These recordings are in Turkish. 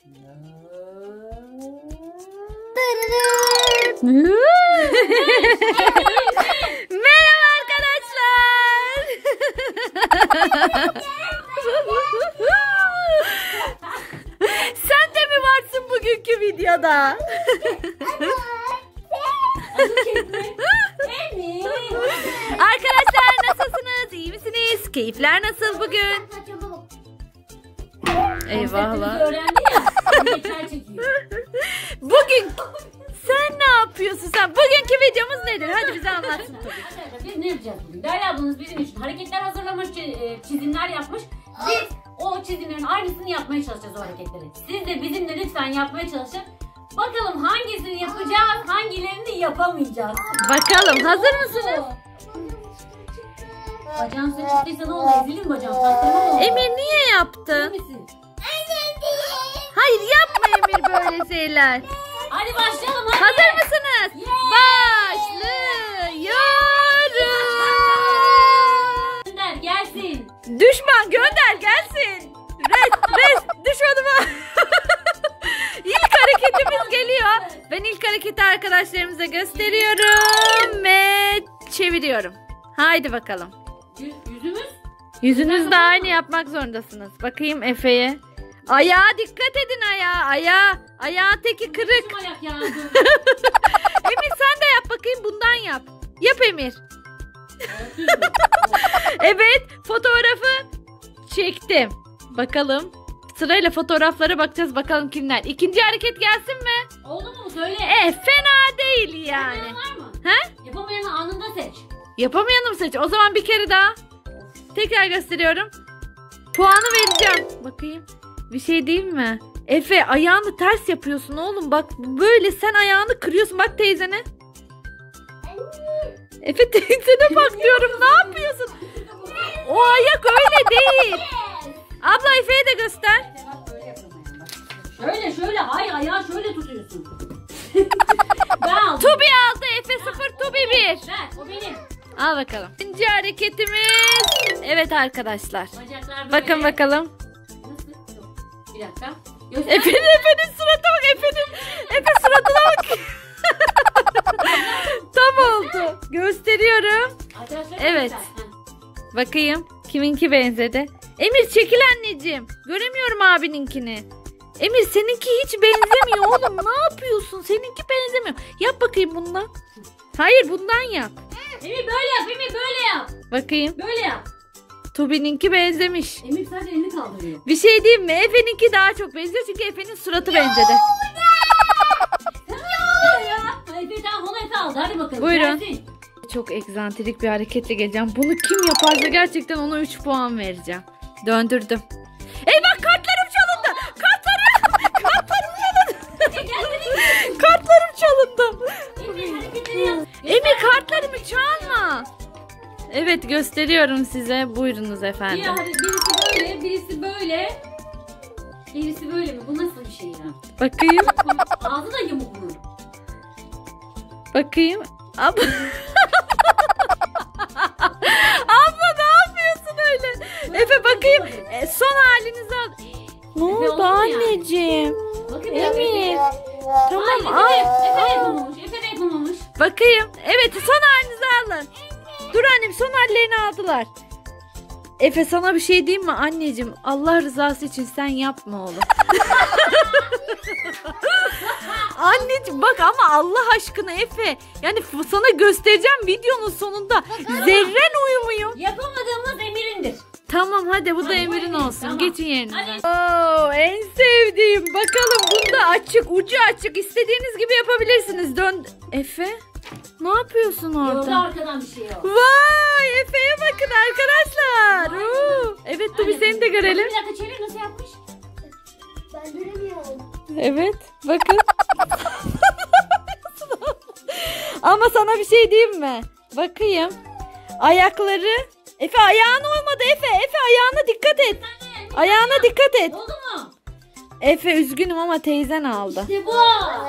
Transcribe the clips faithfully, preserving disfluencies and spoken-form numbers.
Merhaba arkadaşlar. Sen de mi varsın bugünkü videoda? Arkadaşlar nasılsınız? İyi misiniz? Keyifler nasıl bugün? Eyvallah. Bugün sen ne yapıyorsun sen? Bugünkü videomuz nedir? Hadi bize anlatsın. Arkadaşlar biz ne yapacağız bugün? Derya ablanız bizim için hareketler hazırlamış, çizimler yapmış. Biz o çizimlerin aynısını yapmaya çalışacağız, o hareketleri. Siz de bizimle lütfen yapmaya çalışın. Bakalım hangisini yapacağız, hangilerini yapamayacağız. Bakalım, hazır mısınız? Bacağın suya çıktıysa ne oldu? Ezilir mi bacağın? Pastırma mı oldu? Emir niye yaptın? misin? Hayır, yapma Emir böyle şeyler. Hadi başlayalım hadi. Hazır mısınız? Yeah. Başlıyorum. Gönder gelsin. Düşman gönder gelsin. Res res düşmanıma. İlk hareketimiz geliyor. Ben ilk hareketi arkadaşlarımıza gösteriyorum ve çeviriyorum. Haydi bakalım. Yüzümüz? Yüzünüz de aynı yapmak zorundasınız. Bakayım Efe'ye. Ayağa dikkat edin, ayağa. Ayağa. Ayağın teki kırık. Ayak ya. Emir sen de yap bakayım, bundan yap. Yap Emir. Evet, fotoğrafı çektim. Bakalım. Sırayla fotoğraflara bakacağız, bakalım kimler. İkinci hareket gelsin mi? Oldu mu? Söyle. E fena değil yani. Yapamayan var mı? He? Yapamayanı anında seç. Yapamayanı mı seç? O zaman bir kere daha. Tekrar gösteriyorum. Puanı vereceğim. Bakayım. Bir şey diyeyim mi? Efe, ayağını ters yapıyorsun oğlum. Bak böyle sen ayağını kırıyorsun. Bak teyzene. Efe teyzene bak diyorum. Ne yapıyorsun? O ayak öyle değil. Abla Efe'ye de göster. Şöyle şöyle. Hayır, ayağı şöyle tutuyorsun. Ben aldım. Tubi aldı. Efe sıfır, Tubi bir. Ver, o benim. Al bakalım. İkinci hareketimiz. Evet arkadaşlar. Bacaklar böyle. Bakın bakalım. Nasıl? Yok. Bir dakika. Göster. Efe'nin Efe'nin suratına bak. Efe'nin Efe suratına bak. Tam oldu. Gösteriyorum. Arkadaşlar, Evet. göster. Bakayım kiminki benzedi. Emir çekil anneciğim. Göremiyorum abininkini. Emir seninki hiç benzemiyor oğlum. Ne yapıyorsun? Seninki benzemiyor. Yap bakayım bundan. Hayır, bundan yap. Emir böyle yap. Emir böyle yap. Bakayım. Böyle yap. Tubi'ninki benzemiş. Emir sadece elini kaldırıyor. Bir şey diyeyim mi? Efe'ninki daha çok benziyor çünkü Efe'nin suratı benzedi. Ya. Efe tamam, onu Efe aldı. Hadi bakalım. Buyurun. Gelsin. Çok egzantrik bir hareketle geleceğim. Bunu kim yaparsa gerçekten ona üç puan vereceğim. Döndürdüm. Eyvah, kartlarım çalındı. Kartlarım. Kartlarım çalındı. Kartlarım çalındı. Emir hareketleri yap. Emir kartlarımı çalma. Evet, gösteriyorum size. Buyurunuz Bir efendim. hadi, birisi böyle, birisi böyle. Birisi böyle mi? Bu nasıl bir şey ya? Bakayım. Ağzı da yamuk bunun. Bakayım. Abla. Abla ne yapıyorsun öyle? Efe bakayım. E, son halinizi al. Ne Efe oldu oldu mu yani? anneciğim? Bakın Emir. Tamam Tamam, al. Efe, Efe de al. yapamamış. Efe de yapamamış. Bakayım. Evet, son halinizi alın. Dur annem, son hallerini aldılar. Efe sana bir şey diyeyim mi anneciğim? Allah rızası için sen yapma oğlum. Anneciğim bak ama Allah aşkına Efe. Yani sana göstereceğim videonun sonunda. Zerren uyumuyor. Yapamadığımız Emir'indir. Tamam hadi, bu da Hadi, Emir'in buyurun. olsun. Tamam. Geçin yerine. Hadi. Oo, en sevdiğim. Bakalım bunda açık, ucu açık. İstediğiniz gibi yapabilirsiniz. Dön. Efe, ne yapıyorsun orada? Yolda arkadan bir şey yok. Vay, Efe'ye bakın arkadaşlar. Oo. Evet, Tubi seni de görelim. Bir dakika çevir, nasıl yapmış? Ben göremiyorum. Evet, bakın. Ama sana bir şey diyeyim mi? Bakayım. Ayakları. Efe ayağın olmadı Efe. Efe ayağına dikkat et. Ayağına dikkat et. Oldu mu? Efe üzgünüm ama teyzen aldı. İşte bu.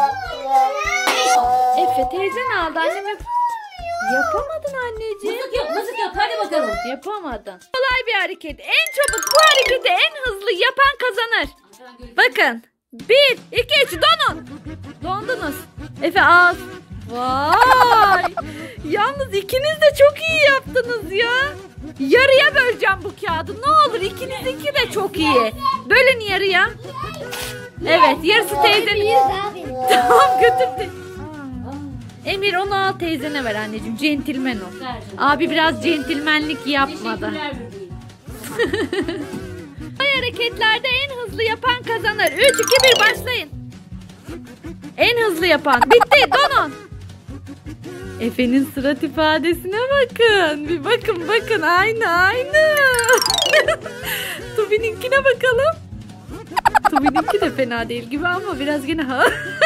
Efe teyzen aldı. Annem yap yapamadın anneciğim. Mızık yap, mızık yap. Hadi bakalım. Yapamadın. Kolay bir hareket. En çabuk bu hareketi en hızlı yapan kazanır. Bakın. Bir, iki, üç, donun. Dondunuz. Efe al. Vay. Yalnız ikiniz de çok iyi yaptınız ya. Yarıya böleceğim bu kağıdı. Ne olur ikinizinki de çok iyi. Bölün yarıya. Evet, yarısı teyzenin. Tamam, götür. Emir onu al, teyzene ver anneciğim. Centilmen ol. Abi biraz centilmenlik yapmadı. Hareketlerde en hızlı yapan kazanır. üç, iki, bir başlayın. En hızlı yapan. Bitti, donun. Efe'nin surat ifadesine bakın. Bir bakın bakın, aynı aynı. Tubi'ninkine bakalım. Tubi'ninki de fena değil gibi ama biraz gene ha.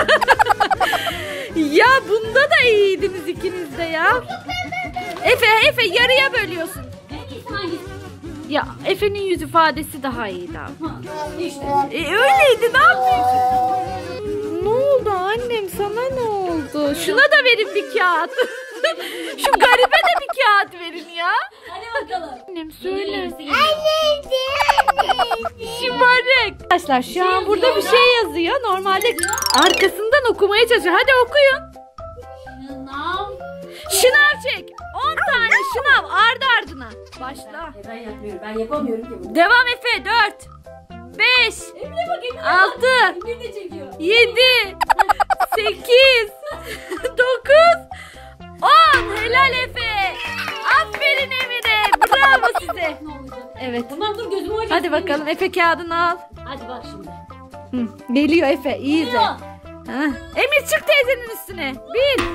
Ya bunda da iyiydiniz ikiniz de ya. Efe Efe yarıya bölüyorsun. Ya Efe'nin yüz ifadesi daha iyiydi abi. E, öyleydi, ne yapıyorsun? Ne oldu annem, sana ne oldu? Şuna da verin bir kağıt. Şu garibe de bir kağıt verin ya. Hadi bakalım. Annem söyle. Anneciğim. Şımarık. Arkadaşlar şu an burada bir şey yazıyor. Normalde arkasından okumaya çalışıyor. Hadi okuyun. Şınav. Şınav çek. on tane şınav ardı ardına. Başla. Ben yapmıyorum. Ben yapamıyorum ki bunu. Devam Efe. dört, beş, Emine bak, Emine bak. altı, Emine de çekiyor. yedi, sekiz, dokuz, on. Helal Efe. Aferin Emir'e. Bravo size. Ne olacak? Evet. Tamam dur, gözümü açayım. Hadi bakalım Efe kağıdını al. Hadi bak şimdi. Hı, geliyor Efe. İyi izle. Geliyor. Ha. Emir çık teyzenin üstüne. Bir.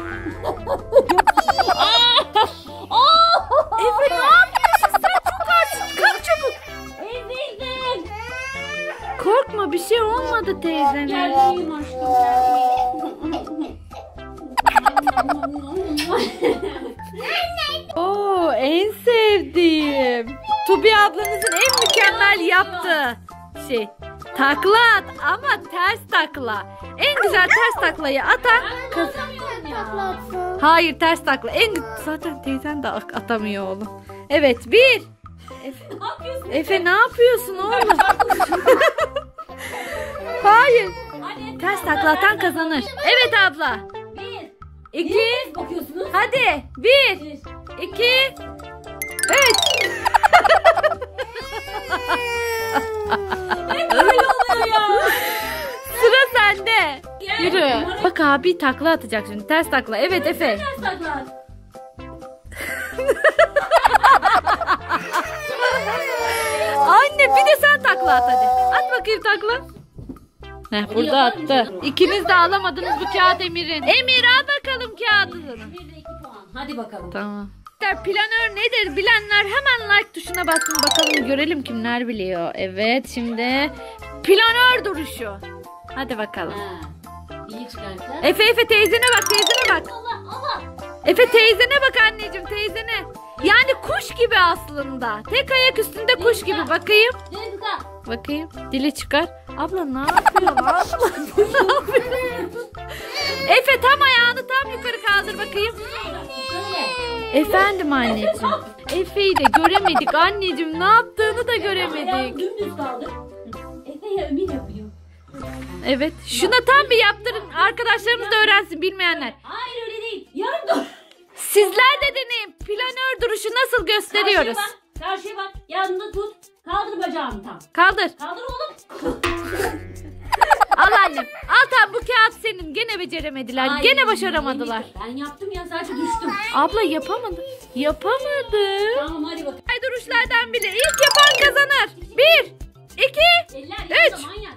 Efe ne yapıyorsun sen? Çok artık. Kalk çabuk. Ezildim. Korkma, bir şey olmadı teyzene. Geldim aşkım, geldim. Oo, en sevdiğim. Tubi ablanızın en mükemmel yaptığı şey. Takla at ama ters takla. En güzel ters taklayı atan kız. Ya. Hayır, ters takla. En zaten teyzen de atamıyor oğlum. Evet, bir. Efe, Ne yapıyorsun? Efe ne yapıyorsun oğlum? Hayır. Hadi. Ters takla atan kazanır. Evet abla. Bir. İki. Bir. Bakıyorsunuz. Hadi. Bir. Bir. İki. Üç. Hep böyle oluyor ya. Sıra sende. Gel. Yürü. Numara- Bak abi takla atacak şimdi. Ters takla. Evet Efe. Ters takla. Anne bir de sen takla at hadi. At bakayım takla. Heh, burada attı. İkiniz de alamadınız bu kağıt Emir'in. Emir al bakalım kağıdını. Bir de iki puan. Hadi bakalım. Tamam. Planör nedir bilenler hemen like tuşuna bassın bakalım, görelim kimler biliyor. Evet, şimdi planör duruşu. Hadi bakalım. Ha. İyi çıkarsa. Efe Efe teyzene bak, teyzene bak. Allah Allah. Efe teyzene bak anneciğim, teyzene. Yani kuş gibi aslında. Tek ayak üstünde kuş gibi. Bakayım. Dönka. Bakayım. Dili çıkar. Abla ne yapıyorsun abla? Ne yapıyorsun? Efe tam ayağını tam yukarı kaldır bakayım. Şöyle. Efendim anneciğim. Efe'yi de göremedik anneciğim. Ne yaptığını da göremedik. Ayağım dümdüz kaldı. Efe ya Ömür yapıyor. Evet. Şuna tam bir yaptırın. Arkadaşlarımız da öğrensin, bilmeyenler. Hayır öyle değil. Yarım dur. Sizler de deneyin. Planör duruşu nasıl gösteriyoruz. Karşıya bak. Karşıya bak. Yanında tut. Kaldır bacağını tam. Kaldır. Kaldır oğlum. Al annem. Al tam, bu kağıt senin. Gene beceremediler. Ay, Gene başaramadılar. Ben yaptım ya, sadece düştüm. Abla yapamadı. Yapamadı. Tamam hadi bakalım. Ay duruşlardan bile ilk yapan kazanır. Bir, iki, Eller Üç. yanında manyak.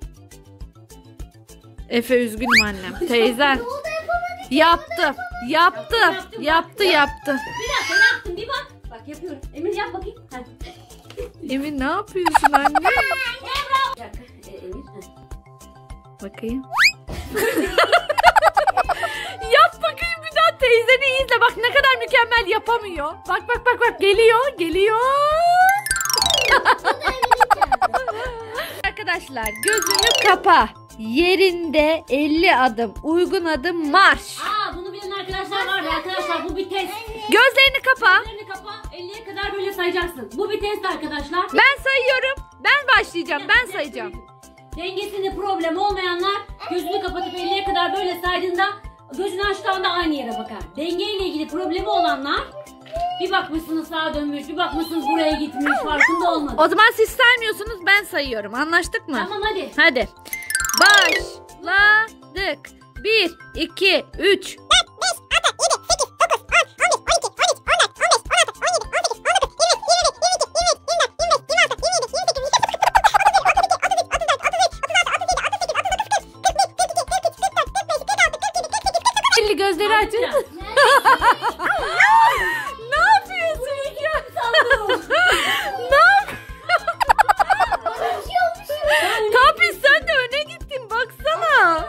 Efe üzgünüm annem. Teyzen. Yaptı. Yaptı. Yaptı yaptı. Bir dakika yaptım, bir bak. Bak yapıyorum. Emir yap bakayım. Hadi. Emin ne yapıyorsun anne? Bir dakika. E, Emir. heh. Bakayım. Yap bakayım bir daha, teyzeni izle. Bak ne kadar mükemmel yapamıyor. Bak bak bak bak, geliyor geliyor. Arkadaşlar gözünü kapa. Yerinde elli adım. Uygun adım marş. Aa, bunu bilen arkadaşlar var ya arkadaşlar, bu bir test. Gözlerini kapa. Ellerini kapa. elliye kadar böyle sayacaksın. Bu bir test arkadaşlar. Ben sayıyorum. Ben başlayacağım. Ben sayacağım. Dengesinde problem olmayanlar gözünü kapatıp elliye kadar böyle saydığında gözünü açtığında aynı yere bakar. Dengeyle ilgili problemi olanlar bir bakmışsınız sağa dönmüş, bir bakmışsınız buraya gitmiş, farkında olmadı. O zaman siz saymıyorsunuz, ben sayıyorum. Anlaştık mı? Tamam hadi. Hadi. Başladık. bir, iki, üç. elli gözleri açın. Ne yapıyorsunuz ya? Ne yap- Tabii sen de öne gittin, baksana.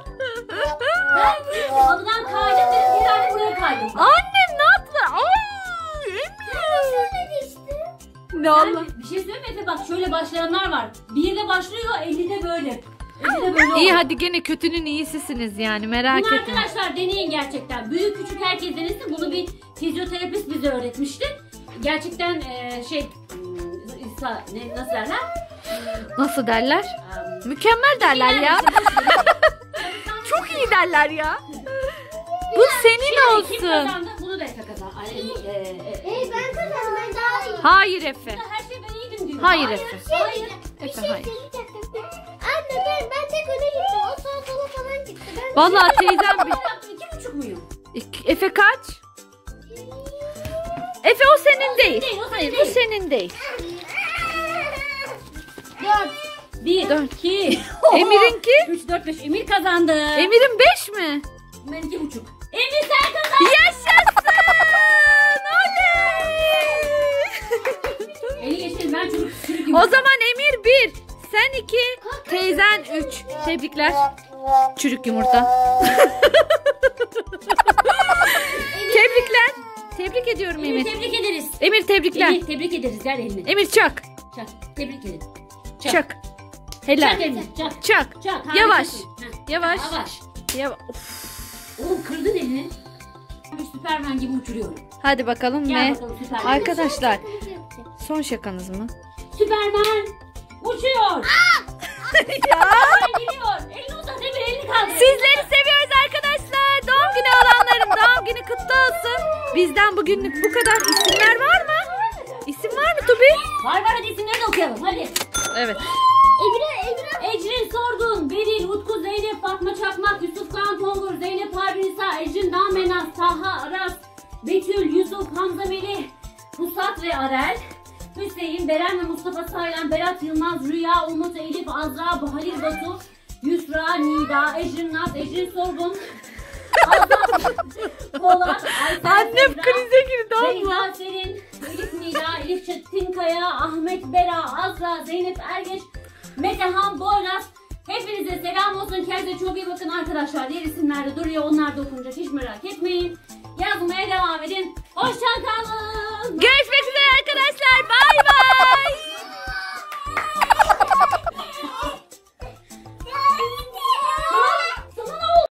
Ben halıdan kaydım dedim, bir tane buraya kaydım. Annem ne yaptı? Ay Emir. Ne Allah. Yani bir şey söyleyeyim mi Efe? Bak şöyle başlayanlar var. Bir de başlıyor, ellide böyle. ellide böyle İyi oluyor. hadi gene kötünün iyisisiniz yani, merak Bunu etme. arkadaşlar deneyin gerçekten. Büyük küçük herkes denesin. Bunu bir fizyoterapist bize öğretmişti. Gerçekten e, şey ıı, ne, nasıl derler? Nasıl derler? Um, Mükemmel derler ya. Çok iyi derler ya. Bu senin Kim olsun. kazandı? Bunu da Efe kazandı. Ay, e, e, e, Hey ben kazandım, ben daha iyi. Hayır Efe. her şey ben iyiydim diyor. Hayır Efe. Hayır. Bir Efe şey hayır. söyleyecektim. Anne ben, ben tek öne gittim. O sağa sola falan gitti. Ben Vallahi teyzem bir... Ben yaptım, iki buçuk muyum? İki- Efe kaç? Efe o senin değil. değil, o senin Hayır bu değil. senin değil. Dört. Bir, Dört. iki. Emir'inki? Üç, dört, beş. Emir kazandı. Emir'in beş mi? Ben iki buçuk. Emir sen kazandın. Yaşasın! Oley! Eli geçelim ben çocuk çocuk gibi. O zaman Emir bir, sen iki, teyzen üç. Tebrikler. Çürük yumurta. Tebrikler. Tebrik ediyorum Emir Emir. tebrik ederiz. Emir tebrikler. Emir tebrik ederiz. Ver elini. Emir çak. Çak. Tebrik ederiz. Çak. Helal. Çak Emir. Çak. Çak. Çak. Yavaş. harikasın. Heh. Yavaş. Yavaş. Ya, Oğlum kırdın elini. Bir Süpermen gibi uçuruyorum. hadi bakalım Gel ne? bakalım Süpermen. Arkadaşlar son şakanız mı? Süpermen uçuyor. Ya. Süpermen geliyor. Elini uzat Emir, elini kaldır. Sizleri seviyoruz arkadaşlar. Doğum günü olanların doğum günü kutlu olsun. Bizden bugünlük bu kadar. İsimler var mı? İsim var mı Tubi? Var var, hadi isimleri de okuyalım hadi. Evet. Emine, Emine. Ecrin Sordun, Beril, Utku, Zeynep, Fatma Çakmak, Yusuf Kaan Tongur, Zeynep Harbinisa, Ecrin Dağmenaz, Taha Aras, Betül, Yusuf, Hamza Melih, Pusat ve Arel, Hüseyin, Beren ve Mustafa Saylan, Berat Yılmaz, Rüya, Umut, Elif, Azra, Halil Batu, Yusra, Nida, Ecrin Naz, Ecrin Sorgun, Azat, Polat, Aysel, Annem Sevda, krize girdi abla. Beyza Serin, Elif Nida, Elif Çetinkaya, Ahmet Bera, Azra, Zeynep Ergeç, Metehan Boyraz. Hepinize selam olsun. Kendinize çok iyi bakın arkadaşlar. Diğer isimler de duruyor. Onlar da okunacak. Hiç merak etmeyin. Yazmaya devam edin. Hoşça kalın.